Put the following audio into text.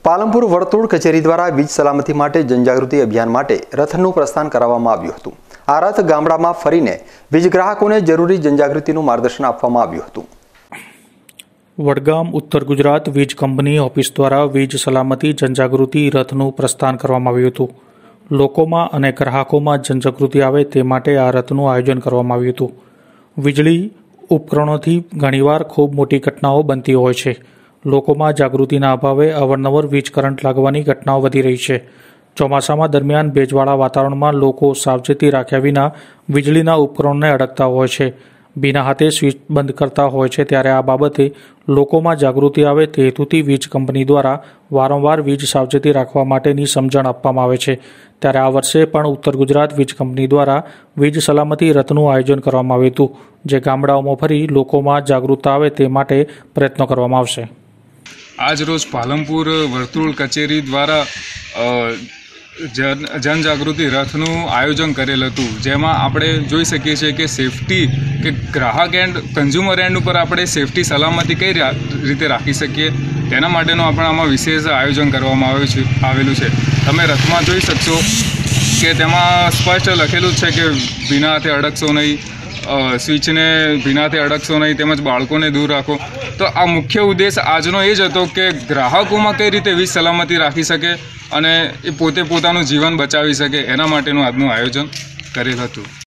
પાલનપુર વર્તુળ કચેરી દ્વારા વીજ સલામતી માટે જનજાગૃતિ અભિયાન માટે રથનું પ્રસ્થાન કરાવવામાં આવ્યું હતું। આ રથ ગામડામાં ફરીને વીજ ગ્રાહકોને જરૂરી જનજાગૃતિનું માર્ગદર્શન આપવામાં આવ્યું હતું। વડગામ ઉત્તર ગુજરાત વીજ કંપની ઓફિસ દ્વારા વીજ સલામતી જનજાગૃતિ રથનું પ્રસ્થાન કરવામાં આવ્યું હતું। લોકોમાં અને ગ્રાહકોમાં જનજાગૃતિ આવે તે માટે આ રથનું આયોજન કરવામાં આવ્યું હતું। વીજળી ઉપકરણોથી ઘણીવાર ખૂબ મોટી ઘટનાઓ બનતી હોય છે। લોકોમાં જાગૃતિના અભાવે અવારનવાર વીજ કરંટ લાગવાની ઘટનાઓ વધી રહી છે। ચોમાસામાં દરમિયાન ભેજવાળા વાતાવરણમાં લોકો સાવચેતી રાખ્યા વિના વીજળીના ઉપકરણોને અડકતા હોય છે, ભીના હાથે સ્વિચ બંધ કરતા હોય છે। ત્યારે આ બાબતે લોકોમાં જાગૃતિ આવે તે હેતુથી વીજ કંપની દ્વારા વારંવાર વીજ સાવચેતી રાખવા માટેની સમજણ આપવામાં આવે છે। ત્યારે આ વર્ષે પણ ઉત્તર ગુજરાત વીજ કંપની દ્વારા વીજ સલામતી રથનું આયોજન કરવામાં આવ્યું હતું, જે ગામડાઓમાં ફરી લોકોમાં જાગૃતતા આવે તે માટે પ્રયત્નો કરવામાં આવશે। આજ રોજ પાલનપુર વર્તુળ કચેરી દ્વારા જનજાગૃતિ રથનું આયોજન કરેલ હતું, જેમાં આપણે જોઈ શકીએ છીએ કે સેફટી કે ગ્રાહક એન્ડ કન્ઝ્યુમર એન્ડ ઉપર આપણે સેફટી સલામતી કઈ રીતે રાખી શકીએ તેના માટેનું આપણે આમાં વિશેષ આયોજન કરવામાં આવેલું છે। તમે રથમાં જોઈ શકશો કે તેમાં સ્પષ્ટ લખેલું છે કે ભીના હાથે અડકશો નહીં, સ્વિચને ભીનાથી અડકશો નહીં, તેમજ બાળકોને દૂર રાખો। તો આ મુખ્ય ઉદ્દેશ આજનો એ જ હતો કે ગ્રાહકોમાં કઈ રીતે વીજ સલામતી રાખી શકે અને એ પોતે પોતાનું જીવન બચાવી શકે, એના માટેનું આજનું આયોજન કરેલ હતું।